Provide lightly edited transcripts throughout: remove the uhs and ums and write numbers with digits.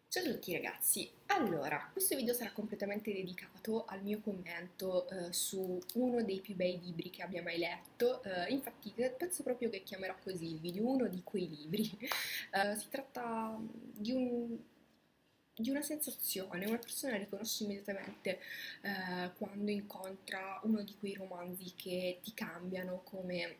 Ciao a tutti ragazzi, allora questo video sarà completamente dedicato al mio commento su uno dei più bei libri che abbia mai letto, infatti penso proprio che chiamerò così il video, uno di quei libri. Si tratta di una sensazione, una persona riconosce immediatamente quando incontra uno di quei romanzi che ti cambiano come,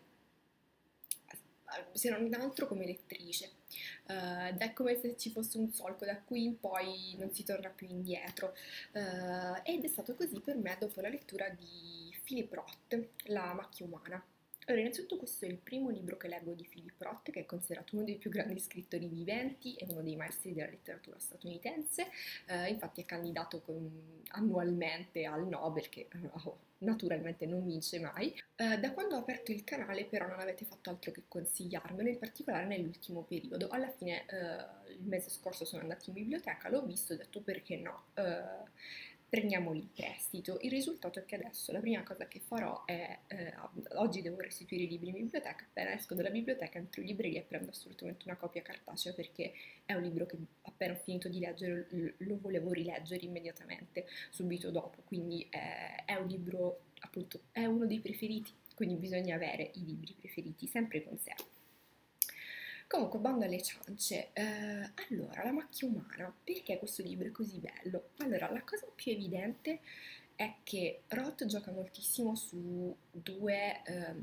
se non altro come lettrice. Ed è come se ci fosse un solco da qui in poi non si torna più indietro. Ed è stato così per me dopo la lettura di Philip Roth, La macchia umana. Allora, innanzitutto questo è il primo libro che leggo di Philip Roth, che è considerato uno dei più grandi scrittori viventi e uno dei maestri della letteratura statunitense. Infatti è candidato annualmente al Nobel, che naturalmente non vince mai. Da quando ho aperto il canale però non avete fatto altro che consigliarmelo, in particolare nell'ultimo periodo. Alla fine il mese scorso sono andata in biblioteca, l'ho visto e ho detto perché no, prendiamoli in prestito. Il risultato è che adesso la prima cosa che farò è, oggi devo restituire i libri in biblioteca, appena esco dalla biblioteca entro in libreria e prendo assolutamente una copia cartacea perché è un libro che appena ho finito di leggere lo volevo rileggere immediatamente, subito dopo, quindi è un libro, appunto, è uno dei preferiti, quindi bisogna avere i libri preferiti sempre con sé. Comunque, bando alle ciance, allora, La macchia umana, perché questo libro è così bello? Allora, la cosa più evidente è che Roth gioca moltissimo su due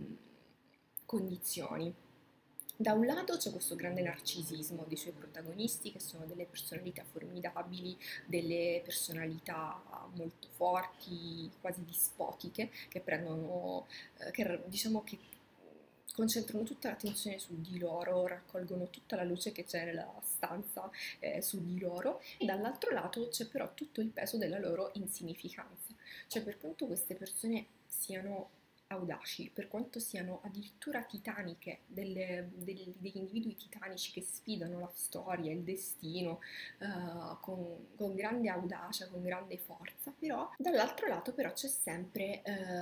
condizioni. Da un lato c'è questo grande narcisismo dei suoi protagonisti, che sono delle personalità formidabili, delle personalità molto forti, quasi dispotiche, che prendono, che diciamo che concentrano tutta l'attenzione su di loro, raccolgono tutta la luce che c'è nella stanza su di loro, e dall'altro lato c'è però tutto il peso della loro insignificanza, cioè per quanto queste persone siano audaci, per quanto siano addirittura titaniche, degli individui titanici che sfidano la storia, il destino, con grande audacia, con grande forza, però dall'altro lato però c'è sempre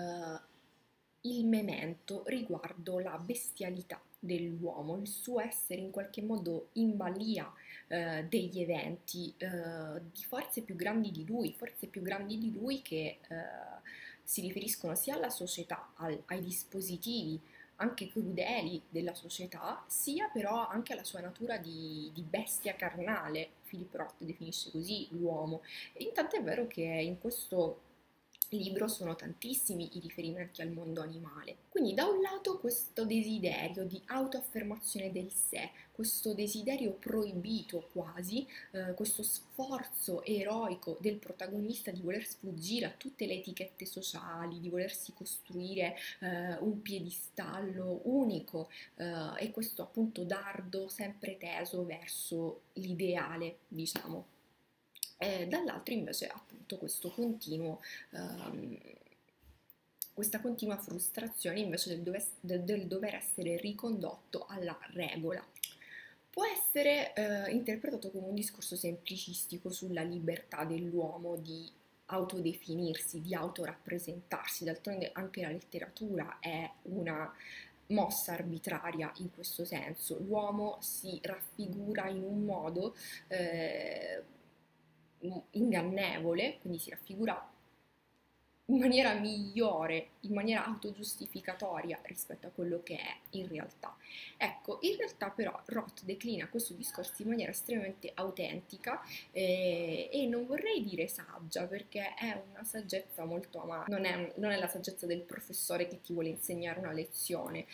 il memento riguardo la bestialità dell'uomo, il suo essere in qualche modo in balia degli eventi, di forze più grandi di lui, forze più grandi di lui che si riferiscono sia alla società, ai dispositivi anche crudeli della società, sia però anche alla sua natura di bestia carnale. Philip Roth definisce così l'uomo. E intanto è vero che in questo libro sono tantissimi i riferimenti al mondo animale. Quindi da un lato questo desiderio di autoaffermazione del sé, questo desiderio proibito quasi, questo sforzo eroico del protagonista di voler sfuggire a tutte le etichette sociali, di volersi costruire un piedistallo unico e questo appunto dardo sempre teso verso l'ideale, diciamo. Dall'altro invece appunto ehm, questa continua frustrazione invece del dover essere ricondotto alla regola. Può essere interpretato come un discorso semplicistico sulla libertà dell'uomo di autodefinirsi, di autorappresentarsi, d'altronde anche la letteratura è una mossa arbitraria in questo senso. L'uomo si raffigura in un modo eh, ingannevole, quindi si raffigura in maniera migliore, in maniera autogiustificatoria rispetto a quello che è in realtà. Ecco, in realtà però Roth declina questo discorso in maniera estremamente autentica e non vorrei dire saggia perché è una saggezza molto amara, non è la saggezza del professore che ti vuole insegnare una lezione,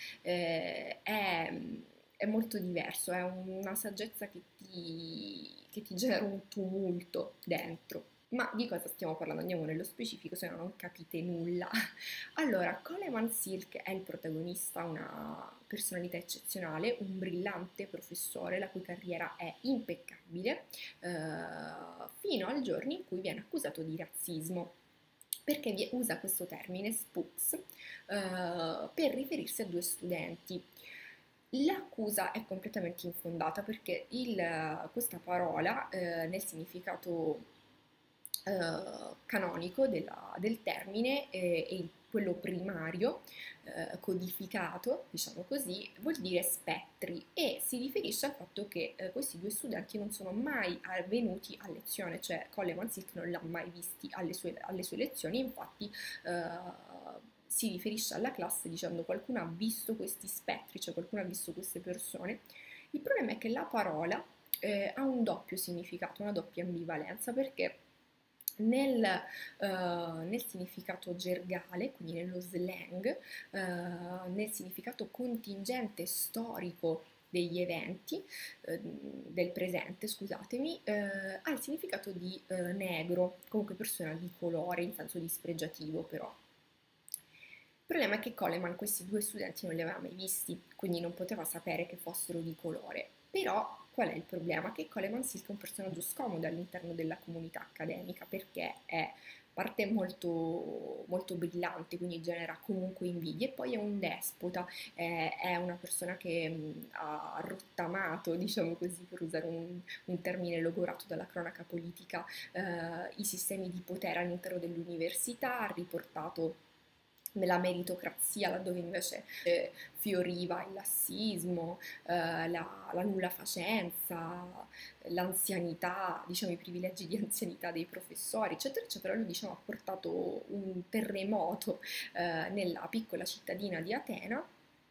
è molto diverso, è una saggezza che ti genera un tumulto dentro. Ma di cosa stiamo parlando? Andiamo nello specifico, se no non capite nulla. Allora, Coleman Silk è il protagonista, una personalità eccezionale, un brillante professore la cui carriera è impeccabile, fino al giorno in cui viene accusato di razzismo. Perché usa questo termine, spooks, per riferirsi a due studenti. L'accusa è completamente infondata perché questa parola nel significato canonico del termine, quello primario, codificato, diciamo così, vuol dire spettri e si riferisce al fatto che questi due studenti non sono mai venuti a lezione, cioè Coleman Silk non li ha mai visti alle sue lezioni, infatti si riferisce alla classe dicendo qualcuno ha visto questi spettri, cioè qualcuno ha visto queste persone. Il problema è che la parola ha un doppio significato, una doppia ambivalenza, perché nel significato gergale, quindi nello slang, nel significato contingente storico degli eventi, del presente, scusatemi, ha il significato di negro, comunque persona di colore, in senso dispregiativo però. Il problema è che Coleman questi due studenti non li aveva mai visti, quindi non poteva sapere che fossero di colore. Però qual è il problema? Che Coleman Silk è un personaggio scomodo all'interno della comunità accademica perché è parte molto, molto brillante, quindi genera comunque invidia, e poi è un despota, è una persona che ha rottamato, diciamo così, per usare un termine logorato dalla cronaca politica, i sistemi di potere all'interno dell'università, ha riportato nella meritocrazia, laddove invece fioriva il lassismo, la nulla facenza, l'anzianità, diciamo i privilegi di anzianità dei professori, eccetera, eccetera. Lui, diciamo, ha portato un terremoto nella piccola cittadina di Atena,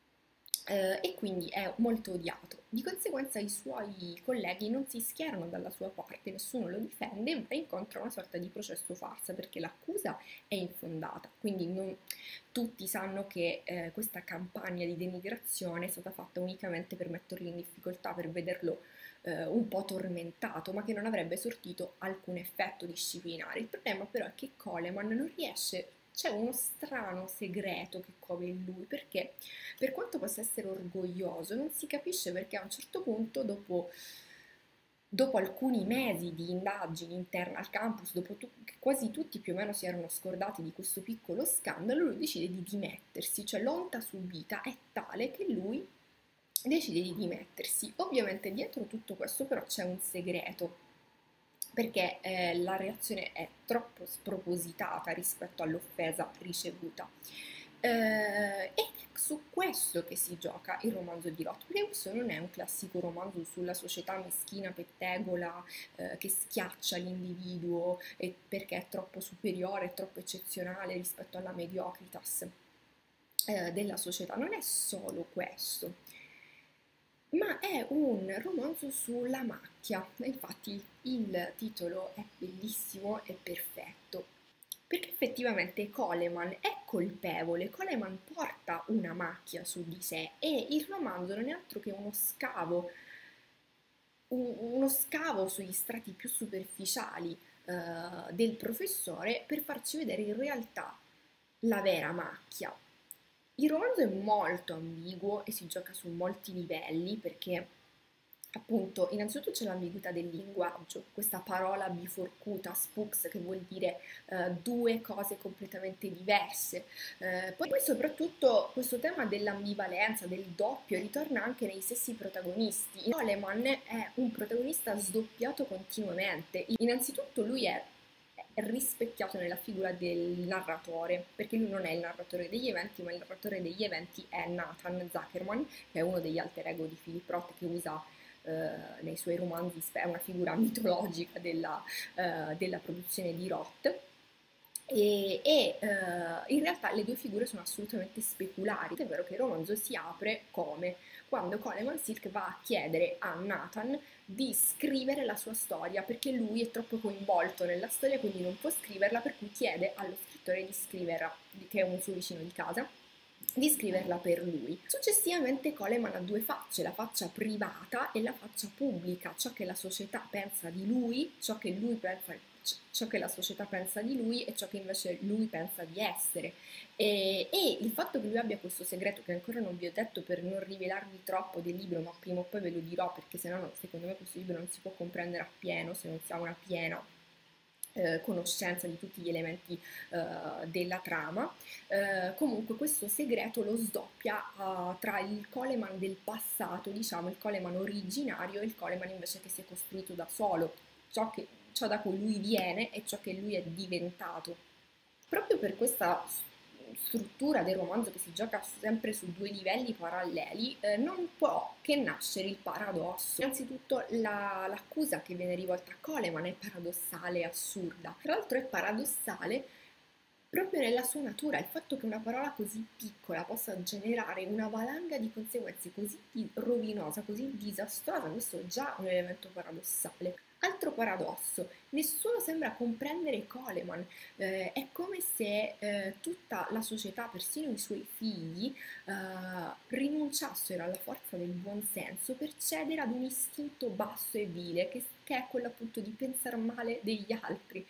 e quindi è molto odiato. Di conseguenza i suoi colleghi non si schierano dalla sua parte, nessuno lo difende e va incontro a una sorta di processo farsa perché l'accusa è infondata. Quindi tutti sanno che questa campagna di denigrazione è stata fatta unicamente per metterlo in difficoltà, per vederlo un po' tormentato, ma che non avrebbe sortito alcun effetto disciplinare. Il problema però è che Coleman non riesce, c'è uno strano segreto che cova in lui, perché per quanto possa essere orgoglioso, non si capisce perché a un certo punto, dopo alcuni mesi di indagini interne al campus, che quasi tutti più o meno si erano scordati di questo piccolo scandalo, lui decide di dimettersi, cioè l'onta subita è tale che lui decide di dimettersi. Ovviamente dietro tutto questo però c'è un segreto, perché la reazione è troppo spropositata rispetto all'offesa ricevuta. Ed è su questo che si gioca il romanzo di Roth, perché questo non è un classico romanzo sulla società meschina, pettegola, che schiaccia l'individuo perché è troppo superiore, troppo eccezionale rispetto alla mediocritas della società. Non è solo questo, ma è un romanzo sulla macchia. Infatti il titolo è bellissimo e perfetto, perché effettivamente Coleman è colpevole, Coleman porta una macchia su di sé e il romanzo non è altro che uno scavo sugli strati più superficiali del professore per farci vedere in realtà la vera macchia. Il romanzo è molto ambiguo e si gioca su molti livelli perché appunto innanzitutto c'è l'ambiguità del linguaggio, questa parola biforcuta, spux, che vuol dire due cose completamente diverse. Poi soprattutto questo tema dell'ambivalenza, del doppio, ritorna anche nei stessi protagonisti. Coleman è un protagonista sdoppiato continuamente. Innanzitutto lui è rispecchiato nella figura del narratore, perché lui non è il narratore degli eventi, ma il narratore degli eventi è Nathan Zuckerman, che è uno degli alter ego di Philip Roth, che usa nei suoi romanzi, è una figura mitologica della produzione di Roth. In realtà le due figure sono assolutamente speculari. È vero che il romanzo si apre come quando Coleman Silk va a chiedere a Nathan di scrivere la sua storia perché lui è troppo coinvolto nella storia, quindi non può scriverla, per cui chiede allo scrittore di scriverla, che è un suo vicino di casa, di scriverla per lui. Successivamente Coleman ha due facce, la faccia privata e la faccia pubblica, ciò che la società pensa di lui, ciò che la società pensa di lui e ciò che invece lui pensa di essere. E il fatto che lui abbia questo segreto, che ancora non vi ho detto per non rivelarvi troppo del libro, ma prima o poi ve lo dirò, perché sennò secondo me questo libro non si può comprendere appieno se non si ha una piena conoscenza di tutti gli elementi della trama. Comunque questo segreto lo sdoppia tra il Coleman del passato, diciamo il Coleman originario, e il Coleman invece che si è costruito da solo, ciò ciò da cui lui viene e ciò che lui è diventato. Proprio per questa struttura del romanzo che si gioca sempre su due livelli paralleli, non può che nascere il paradosso. Innanzitutto l'accusa che viene rivolta a Coleman è paradossale e assurda. Tra l'altro è paradossale proprio nella sua natura, il fatto che una parola così piccola possa generare una valanga di conseguenze così rovinosa, così disastrosa, questo è già un elemento paradossale. Altro paradosso, nessuno sembra comprendere Coleman, è come se tutta la società, persino i suoi figli, rinunciassero alla forza del buon senso per cedere ad un istinto basso e vile, che è quello appunto di pensare male degli altri,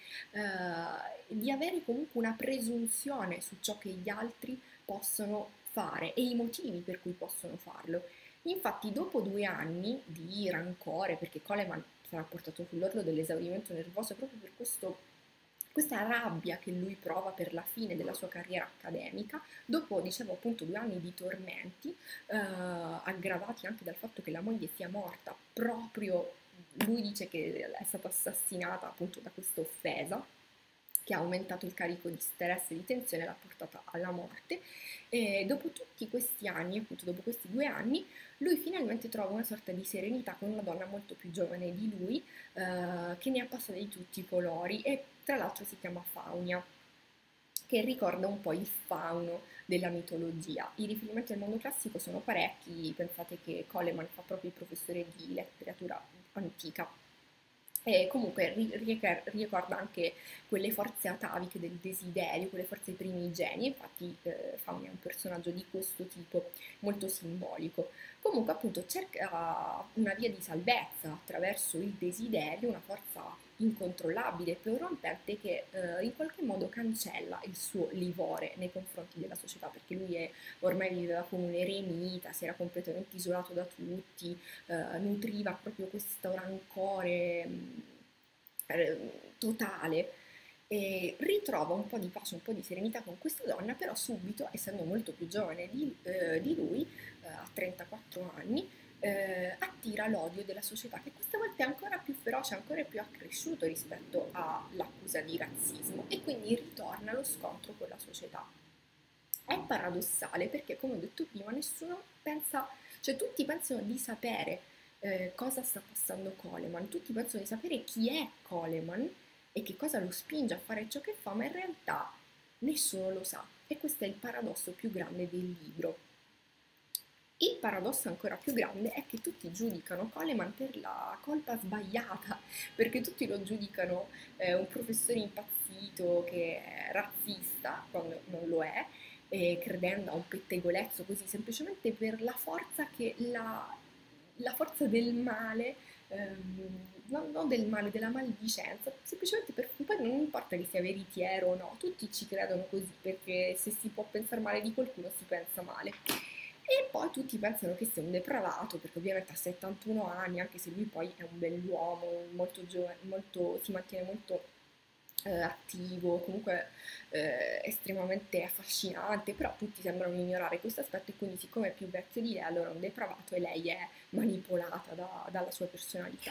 di avere comunque una presunzione su ciò che gli altri possono fare e i motivi per cui possono farlo. Infatti, dopo 2 anni di rancore, perché Coleman sarà portato sull'orlo dell'esaurimento nervoso proprio per questa rabbia che lui prova per la fine della sua carriera accademica, dopo, dicevo appunto, 2 anni di tormenti, aggravati anche dal fatto che la moglie sia morta, proprio lui dice che è stata assassinata appunto da questa offesa, che ha aumentato il carico di stress e di tensione e l'ha portata alla morte. E dopo tutti questi anni, appunto dopo questi 2 anni, lui finalmente trova una sorta di serenità con una donna molto più giovane di lui, che ne ha passate di tutti i colori e tra l'altro si chiama Faunia, che ricorda un po' il fauno della mitologia. I riferimenti al mondo classico sono parecchi, pensate che Coleman fa proprio il professore di letteratura antica. E comunque ricorda anche quelle forze ataviche del desiderio, quelle forze primigenie, infatti Fauni è un personaggio di questo tipo, molto simbolico. Comunque appunto cerca una via di salvezza attraverso il desiderio, una forza incontrollabile e prorompente che in qualche modo cancella il suo livore nei confronti della società, perché lui ormai viveva come un eremita, si era completamente isolato da tutti, nutriva proprio questo rancore totale. E ritrova un po' di pace, un po' di serenità con questa donna, però subito, essendo molto più giovane di lui, a 34 anni, attira l'odio della società, che questa volta è ancora più feroce, ancora più accresciuto rispetto all'accusa di razzismo, e quindi ritorna allo scontro con la società. È paradossale perché, come ho detto prima, nessuno pensa, cioè tutti pensano di sapere cosa sta passando Coleman, tutti pensano di sapere chi è Coleman e che cosa lo spinge a fare ciò che fa, ma in realtà nessuno lo sa. E questo è il paradosso più grande del libro. Il paradosso ancora più grande è che tutti giudicano Coleman per la colpa sbagliata, perché tutti lo giudicano un professore impazzito che è razzista, quando non lo è, credendo a un pettegolezzo così, semplicemente per la forza la forza del male, non del male, della maldicenza, semplicemente per poi non importa che sia veritiero o no, tutti ci credono così, perché se si può pensare male di qualcuno si pensa male. E poi tutti pensano che sia un depravato, perché ovviamente ha 71 anni, anche se lui poi è un bell'uomo, molto giovane, si mantiene molto attivo, comunque estremamente affascinante, però tutti sembrano ignorare questo aspetto, e quindi siccome è più vecchio di lei, allora è un depravato e lei è manipolata dalla sua personalità.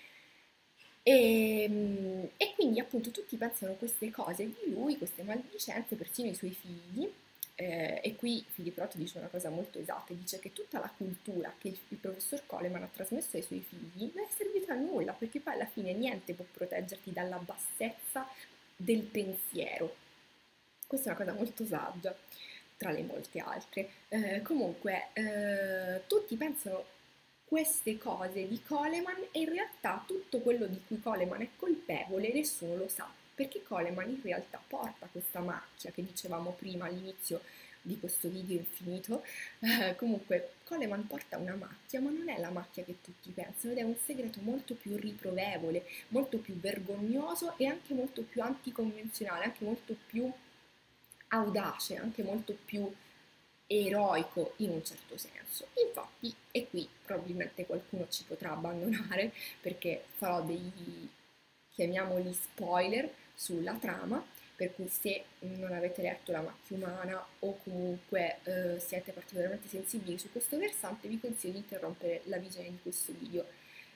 E quindi appunto tutti pensano queste cose di lui, queste maldicenze, persino i suoi figli. E qui Filippo Roth dice una cosa molto esatta, dice che tutta la cultura che il professor Coleman ha trasmesso ai suoi figli non è servita a nulla, perché poi alla fine niente può proteggerti dalla bassezza del pensiero. Questa è una cosa molto saggia, tra le molte altre. Comunque, tutti pensano queste cose di Coleman e in realtà tutto quello di cui Coleman è colpevole nessuno lo sa, perché Coleman in realtà porta questa macchia che dicevamo prima all'inizio di questo video infinito. Comunque Coleman porta una macchia, ma non è la macchia che tutti pensano, ed è un segreto molto più riprovevole, molto più vergognoso e anche molto più anticonvenzionale, anche molto più audace, anche molto più eroico in un certo senso. Infatti, e qui probabilmente qualcuno ci potrà abbandonare perché farò dei, chiamiamoli spoiler, sulla trama, per cui se non avete letto La macchia umana o comunque siete particolarmente sensibili su questo versante, vi consiglio di interrompere la visione di questo video.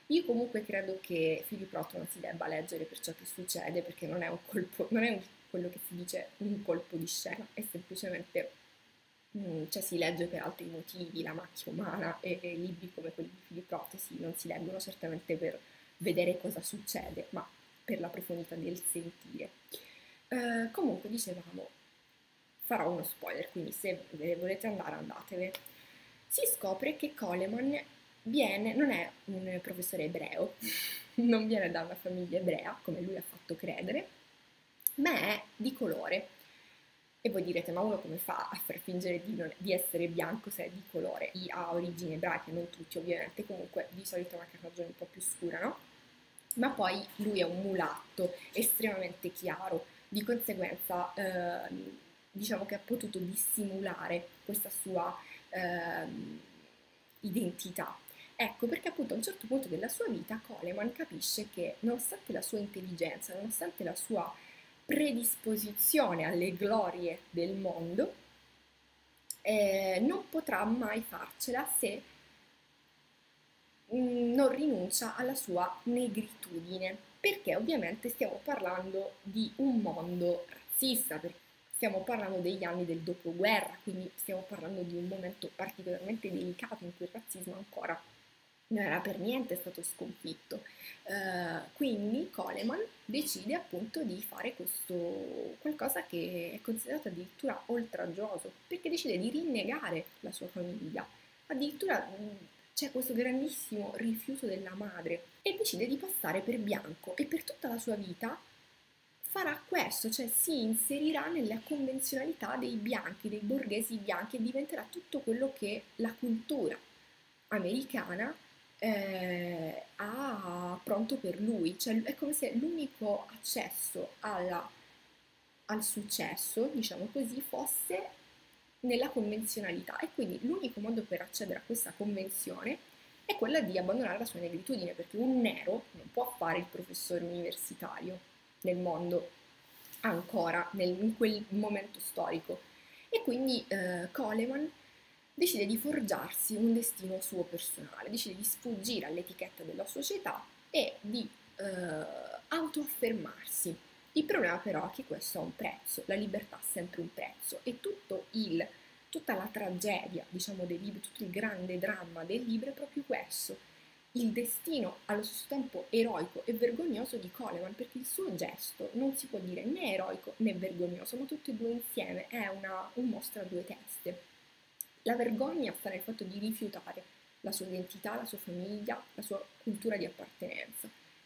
Io comunque credo che Philip Roth non si debba leggere per ciò che succede, perché non è un colpo, non è quello che si dice un colpo di scena, è semplicemente, cioè si legge per altri motivi, la macchia umana e libri come quelli di Philip Roth non si leggono certamente per vedere cosa succede, ma per la profondità del sentire. Comunque dicevamo, farò uno spoiler, quindi se volete andare andatevene. Si scopre che Coleman non è un professore ebreo, non viene da una famiglia ebrea, come lui ha fatto credere, ma è di colore. E voi direte, ma uno come fa a far fingere di essere bianco se è di colore? Chi ha origini ebraiche, non tutti ovviamente, comunque di solito ha una carnagione un po' più scura, no? Ma poi lui è un mulatto estremamente chiaro, di conseguenza diciamo che ha potuto dissimulare questa sua identità. Ecco perché appunto a un certo punto della sua vita Coleman capisce che nonostante la sua intelligenza, nonostante la sua predisposizione alle glorie del mondo, non potrà mai farcela se non rinuncia alla sua negritudine, perché ovviamente stiamo parlando di un mondo razzista, perché stiamo parlando degli anni del dopoguerra, quindi stiamo parlando di un momento particolarmente delicato in cui il razzismo ancora non era per niente stato sconfitto. Quindi Coleman decide appunto di fare questo qualcosa che è considerato addirittura oltraggioso, perché decide di rinnegare la sua famiglia. Addirittura c'è questo grandissimo rifiuto della madre e decide di passare per bianco e per tutta la sua vita farà questo, cioè si inserirà nella convenzionalità dei bianchi, dei borghesi bianchi e diventerà tutto quello che la cultura americana ha pronto per lui, cioè è come se l'unico accesso al successo, diciamo così, fosse nella convenzionalità e quindi l'unico modo per accedere a questa convenzione è quella di abbandonare la sua negritudine, perché un nero non può fare il professore universitario nel mondo ancora, in quel momento storico. E quindi Coleman decide di forgiarsi un destino suo personale, decide di sfuggire all'etichetta della società e di autoaffermarsi. Il problema però è che questo ha un prezzo, la libertà ha sempre un prezzo e tutta la tragedia, diciamo, del libro, tutto il grande dramma del libro è proprio questo, il destino allo stesso tempo eroico e vergognoso di Coleman, perché il suo gesto non si può dire né eroico né vergognoso, ma tutti e due insieme è un mostro a due teste. La vergogna sta nel fatto di rifiutare la sua identità, la sua famiglia, la sua cultura di appartenenza.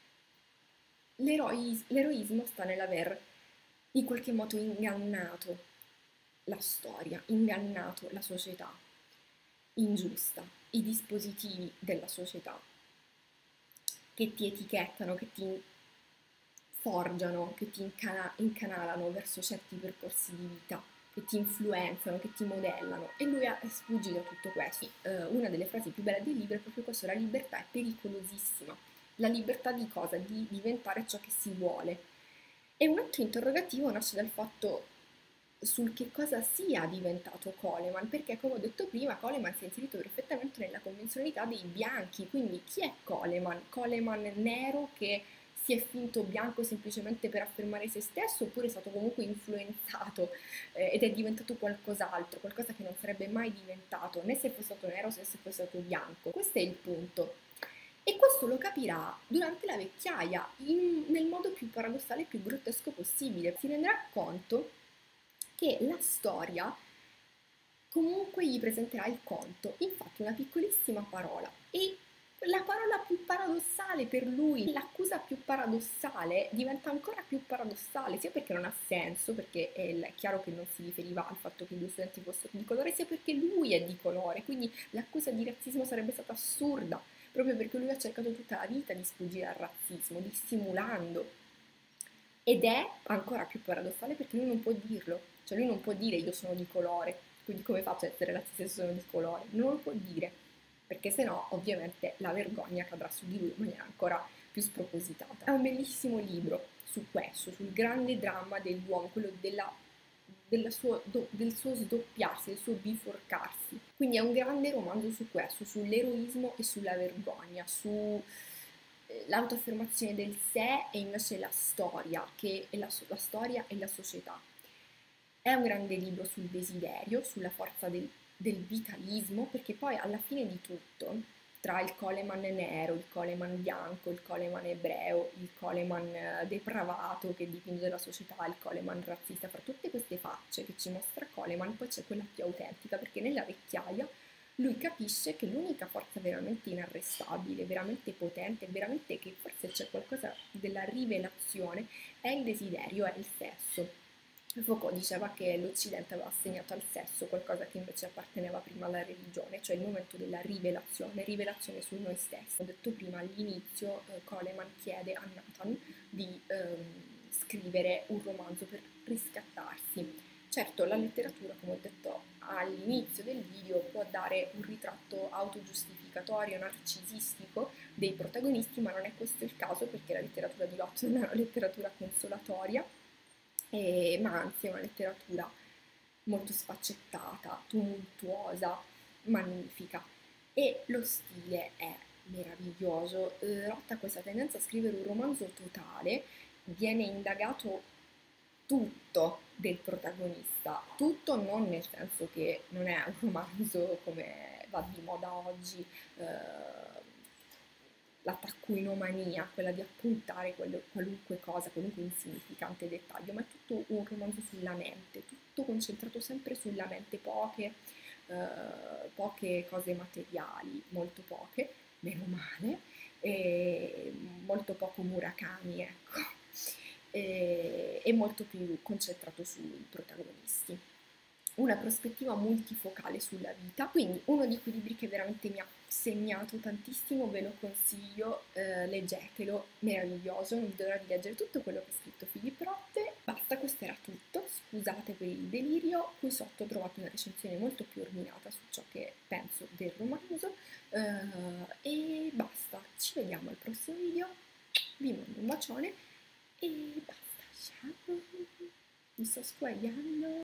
L'eroismo sta nell'aver in qualche modo ingannato la storia, ingannato la società ingiusta, i dispositivi della società che ti etichettano, che ti forgiano, che ti incanalano verso certi percorsi di vita, che ti influenzano, che ti modellano. E lui è sfuggito a tutto questo. Una delle frasi più belle del libro è proprio questo: la libertà è pericolosissima. La libertà di cosa? Di diventare ciò che si vuole. E un altro interrogativo nasce dal fatto sul che cosa sia diventato Coleman, perché come ho detto prima Coleman si è inserito perfettamente nella convenzionalità dei bianchi, quindi chi è Coleman? Coleman nero che si è finto bianco semplicemente per affermare se stesso, oppure è stato comunque influenzato ed è diventato qualcos'altro, qualcosa che non sarebbe mai diventato né se fosse stato nero né se fosse stato bianco. Questo è il punto. E questo lo capirà durante la vecchiaia, nel modo più paradossale e più grottesco possibile. Si renderà conto che la storia comunque gli presenterà il conto, infatti una piccolissima parola e la parola più paradossale per lui, l'accusa più paradossale diventa ancora più paradossale, sia perché non ha senso, perché è chiaro che non si riferiva al fatto che i due studenti fossero di colore, sia perché lui è di colore, quindi l'accusa di razzismo sarebbe stata assurda, proprio perché lui ha cercato tutta la vita di sfuggire al razzismo, dissimulando. Ed è ancora più paradossale perché lui non può dirlo, cioè lui non può dire io sono di colore, quindi come faccio a essere razzista se sono di colore? Non lo può dire, perché sennò ovviamente la vergogna cadrà su di lui in maniera ancora più spropositata. È un bellissimo libro su questo, sul grande dramma dell'uomo, quello del suo sdoppiarsi, del suo biforcarsi. Quindi è un grande romanzo su questo, sull'eroismo e sulla vergogna, su l'autoaffermazione del sé e invece la storia, che è la storia e la società. È un grande libro sul desiderio, sulla forza del vitalismo, perché poi alla fine di tutto, tra il Coleman nero, il Coleman bianco, il Coleman ebreo, il Coleman depravato che dipinge la società, il Coleman razzista, fra tutte queste facce che ci mostra Coleman, poi c'è quella più autentica, perché nella vecchiaia lui capisce che l'unica forza veramente inarrestabile, veramente potente, veramente che forse c'è qualcosa della rivelazione, è il desiderio, è il sesso. Foucault diceva che l'Occidente aveva assegnato al sesso qualcosa che invece apparteneva prima alla religione, cioè il momento della rivelazione, rivelazione su noi stessi. Ho detto prima all'inizio, Coleman chiede a Nathan di scrivere un romanzo per riscattarsi. Certo, la letteratura, come ho detto all'inizio del video, può dare un ritratto autogiustificatorio, narcisistico dei protagonisti, ma non è questo il caso perché la letteratura di Lotto non è una letteratura consolatoria, ma anzi è una letteratura molto sfaccettata, tumultuosa, magnifica e lo stile è meraviglioso. Roth ha questa tendenza a scrivere un romanzo totale, viene indagato tutto del protagonista, tutto non nel senso che non è un romanzo come va di moda oggi, la taccuinomania, quella di appuntare qualunque cosa, qualunque insignificante dettaglio, ma è tutto un romanzo sulla mente, tutto concentrato sempre sulla mente, poche cose materiali, molto poche, meno male, e molto poco Murakami, ecco, e molto più concentrato sui protagonisti. Una prospettiva multifocale sulla vita, quindi uno di quei libri che veramente mi ha segnato tantissimo, ve lo consiglio, leggetelo, meraviglioso, non vedo l'ora di leggere tutto quello che ha scritto Philip Roth. Basta, questo era tutto, scusate per il delirio, qui sotto trovate una recensione molto più ordinata su ciò che penso del romanzo, e basta, ci vediamo al prossimo video, vi mando un bacione e basta, ciao, mi sto squagliando.